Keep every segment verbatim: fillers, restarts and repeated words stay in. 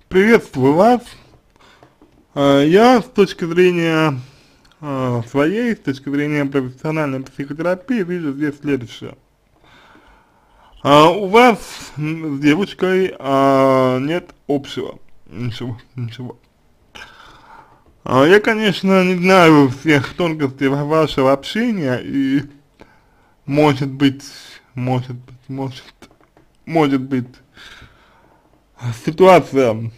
Приветствую вас. Э, Я с точки зрения э, своей, с точки зрения профессиональной психотерапии вижу здесь следующее. А, у вас м, с девушкой а, нет общего. Ничего, ничего. А, я, конечно, не знаю всех тонкостей ва- вашего общения и может быть, может быть, может, может быть ситуация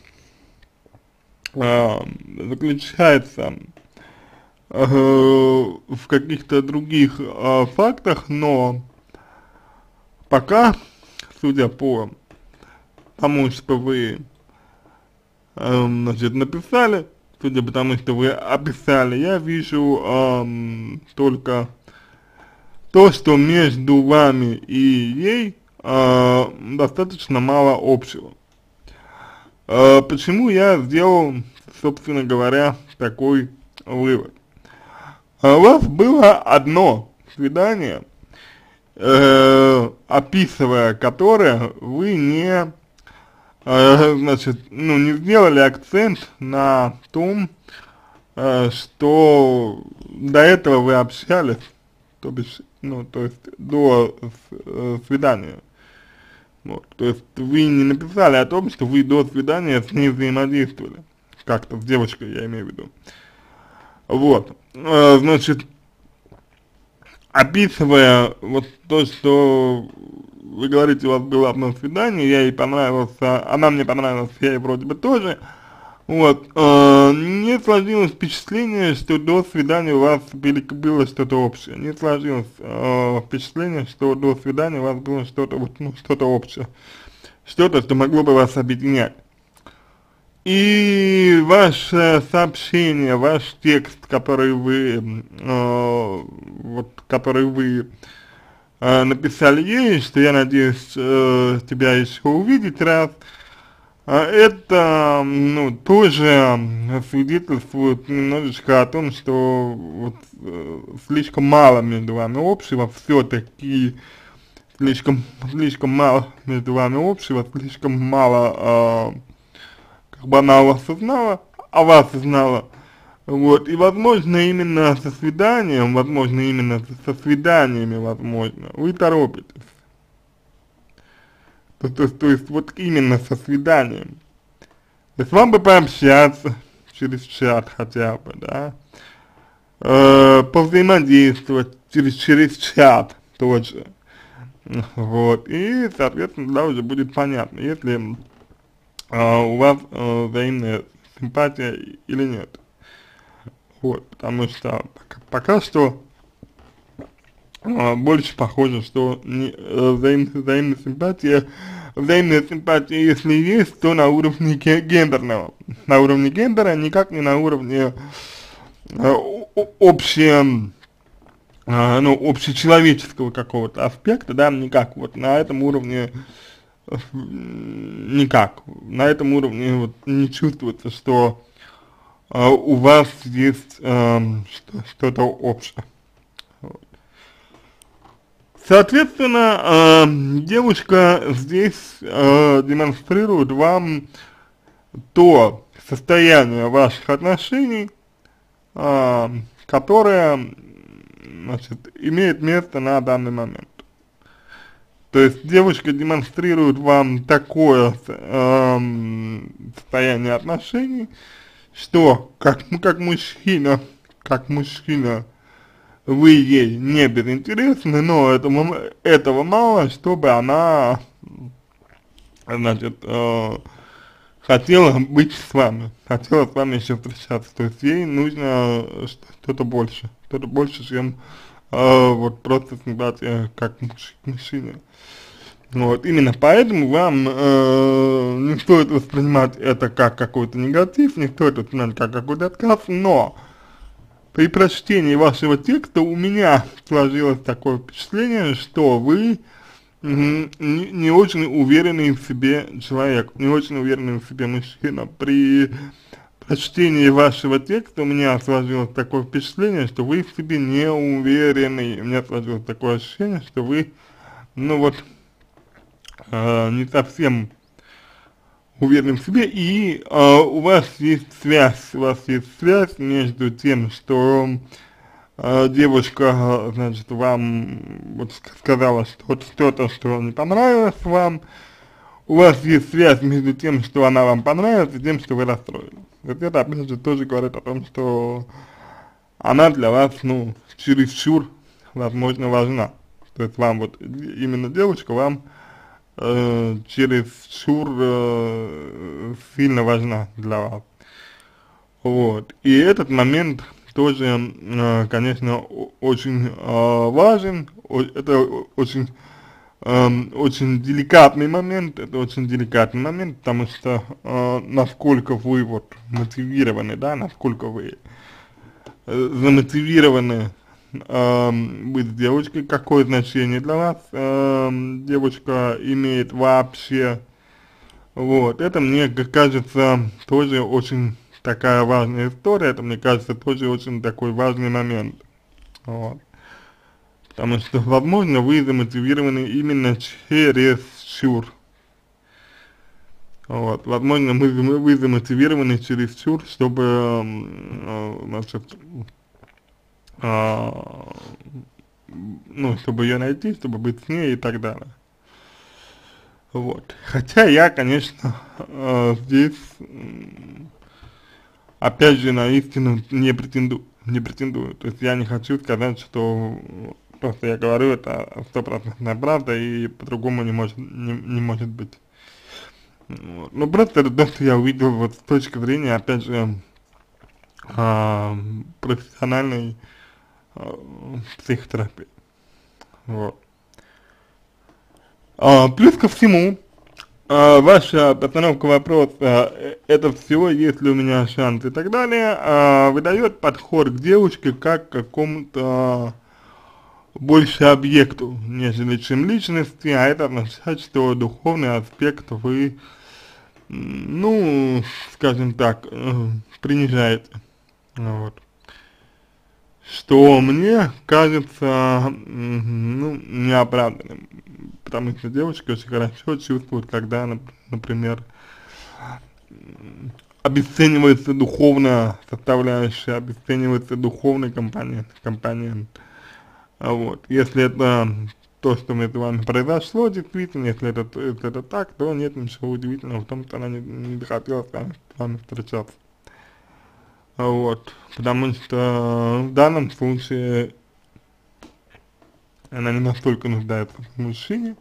а, заключается э, в каких-то других э, фактах, но пока, судя по тому, что вы, э, значит, написали, судя по тому, что вы описали, я вижу эм, только то, что между вами и ей э, достаточно мало общего. Э, почему я сделал, собственно говоря, такой вывод? А у вас было одно свидание, э, описывая которое, вы не, э, значит, ну, не сделали акцент на том, э, что до этого вы общались, то бишь, ну, то есть до э, свидания. Вот, то есть вы не написали о том, что вы до свидания с ней взаимодействовали, как-то с девочкой, я имею в виду. Вот, э, значит, описывая вот то, что вы говорите, у вас было одно свидание, я ей понравился, она мне понравилась, я ей вроде бы тоже, вот, э, не сложилось впечатление, что до свидания у вас были, было что-то общее, не сложилось э, впечатление, что до свидания у вас было что-то, вот, ну, что-то общее, что-то, что могло бы вас объединять. И ваше сообщение, ваш текст, который вы, э, вот, который вы э, написали ей, что я надеюсь э, тебя еще увидеть раз, э, это, ну, тоже свидетельствует немножечко о том, что вот, э, слишком мало между вами общего, все-таки слишком, слишком мало между вами общего, слишком мало, э, как бы она вас узнала, а вас узнала. Вот, и возможно именно со свиданием, возможно именно со свиданиями, возможно, вы торопитесь. То, то, то есть вот именно со свиданием. То есть вам бы пообщаться через чат хотя бы, да, э, повзаимодействовать через, через чат тоже. Вот, и, соответственно, тогда уже будет понятно, если э, у вас э, взаимная симпатия или нет. Вот, потому что пока, пока что а, больше похоже, что не, э, взаим, взаимная симпатия, взаимная симпатия, если есть, то на уровне ге- гендерного, на уровне гендера, никак не на уровне э, общего, э, ну, общечеловеческого какого-то аспекта, да, никак, вот на этом уровне э, никак, на этом уровне вот не чувствуется, что э, у вас есть э, что-то общее. Соответственно, э, девушка здесь э, демонстрирует вам то состояние ваших отношений, э, которое, значит, имеет место на данный момент. То есть девушка демонстрирует вам такое э, состояние отношений, что как, как мужчина, как мужчина, вы ей не безинтересны, но этого, этого мало, чтобы она, значит, э, хотела быть с вами, хотела с вами еще встречаться, то есть ей нужно что-то больше, что-то больше, чем э, вот просто симпатия как муж, к мужчине. Вот, именно поэтому вам э, не стоит воспринимать это как какой-то негатив, не стоит воспринимать как какой-то отказ, но при прочтении вашего текста у меня сложилось такое впечатление, что вы м, не, не очень уверенный в себе человек, не очень уверенный в себе мужчина. При прочтении вашего текста у меня сложилось такое впечатление, что вы в себе не уверены. У меня сложилось такое ощущение, что вы, ну вот, э, не совсем уверенным в себе, и э, у вас есть связь, у вас есть связь между тем, что э, девушка, значит, вам вот сказала что-то, что-то, что не понравилось вам, у вас есть связь между тем, что она вам понравилась, и тем, что вы расстроились. Вот это, опять же, тоже говорит о том, что она для вас, ну, чересчур, возможно, важна. То есть вам вот, именно девушка вам э, чересчур э, сильно важна для вас. Вот. И этот момент тоже, э, конечно, очень э, важен, о, это очень, э, очень деликатный момент, это очень деликатный момент, потому что э, насколько вы вот мотивированы, да, насколько вы э, замотивированы э, быть с девочкой, какое значение для вас э, девочка имеет вообще. Вот, это мне кажется тоже очень такая важная история, это мне кажется тоже очень такой важный момент. Вот. Потому что, возможно, вы замотивированы именно чересчур. Вот, возможно, мы, вы замотивированы чересчур, чтобы, э, значит, э, ну, чтобы ее найти, чтобы быть с ней и так далее. Вот. Хотя я, конечно, э, здесь, опять же, на истину не претендую, не претендую. То есть я не хочу сказать, что просто я говорю, это стопроцентная правда и по-другому не может, не, не может быть. Вот. Ну просто это то, что я увидел вот с точки зрения, опять же, э, профессиональной э, психотерапии. Вот. А, плюс ко всему, а, ваша постановка вопроса, э, это все, есть ли у меня шанс и так далее, а, выдает подход к девушке как к какому-то больше объекту, нежели чем личности, а это означает, что духовный аспект вы, ну, скажем так, э, принижаете. Вот. Что мне кажется, ну, неоправданным, потому что девочка очень хорошо чувствует, когда, например, обесценивается духовная составляющая, обесценивается духовный компонент, компонент. Вот. Если это то, что между вами произошло, действительно, если это, если это так, то нет ничего удивительного в том, что она не, не захотела с вами, с вами встречаться. Вот, потому что в данном случае она не настолько нуждается в мужчине,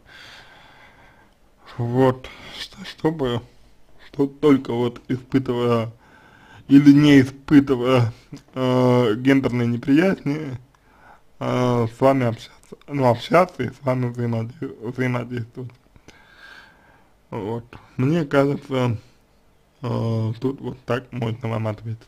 вот, что, чтобы что только вот испытывая или не испытывая э, гендерной неприязни, э, с вами общаться, ну, общаться и с вами взаимодействовать. взаимодействовать. Вот, мне кажется, э, тут вот так можно вам ответить.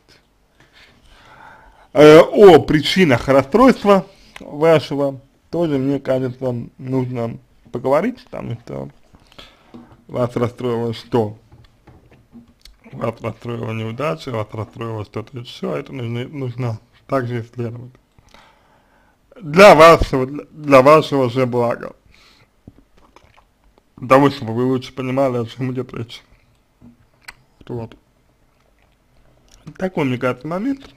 О причинах расстройства вашего тоже, мне кажется, нужно поговорить, потому что вас расстроило что? Вас расстроила неудача, вас расстроило что-то еще, это нужно, нужно также исследовать. Для вашего, для вашего же блага. Для того, чтобы вы лучше понимали, о чем идет речь. Вот. Такой, мне кажется, момент.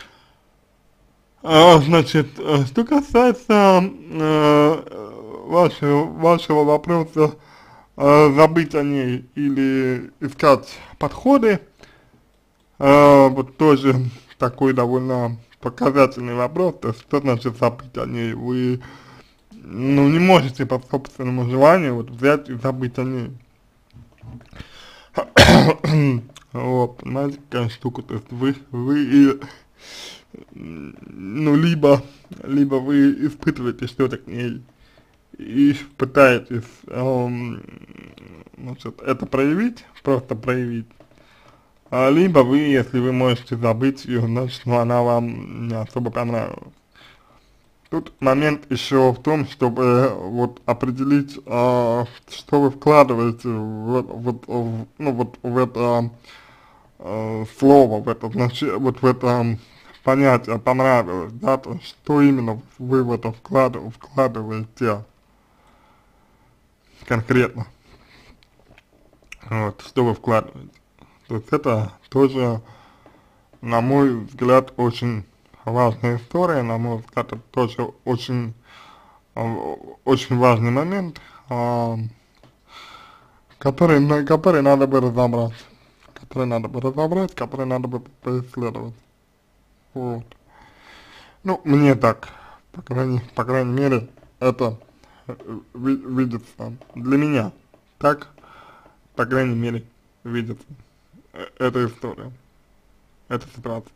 А, значит, что касается э, вашего, вашего вопроса, э, забыть о ней или искать подходы, э, вот тоже такой довольно показательный вопрос, то есть что значит забыть о ней, вы, ну, не можете по собственному желанию вот взять и забыть о ней. Вот, понимаете, какая штука, то есть вы, вы и ну, либо, либо вы испытываете что-то к ней и пытаетесь, эм, значит, это проявить, просто проявить, а либо вы, если вы можете забыть ее, значит, ну, она вам не особо понравилась. Тут момент еще в том, чтобы вот определить, э, что вы вкладываете в, вот, в, ну, вот в это э, слово, в это значение, вот в это понятие понравилось, да, то есть что именно вы в это вкладыв, вкладываете конкретно. вот, что вы вкладываете. То есть это тоже, на мой взгляд, очень важная история, на мой взгляд, это тоже очень, э, очень важный момент, э, который, на который надо бы разобраться, который надо бы разобрать, который надо бы поисследовать. Вот. Ну, мне так, по крайней, по крайней мере, это э, ви- видится для меня, так, по крайней мере, видится э, эта история, эта ситуация.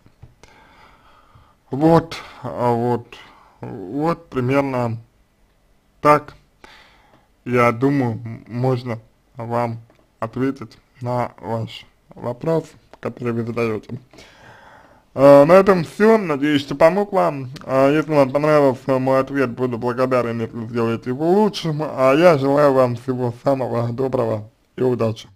Вот, а вот, вот примерно так, я думаю, м- можно вам ответить на ваш вопрос, который вы задаете. А, на этом все, надеюсь, что помог вам. А, если вам понравился мой ответ, буду благодарен, если сделаете его лучшим. А я желаю вам всего самого доброго и удачи.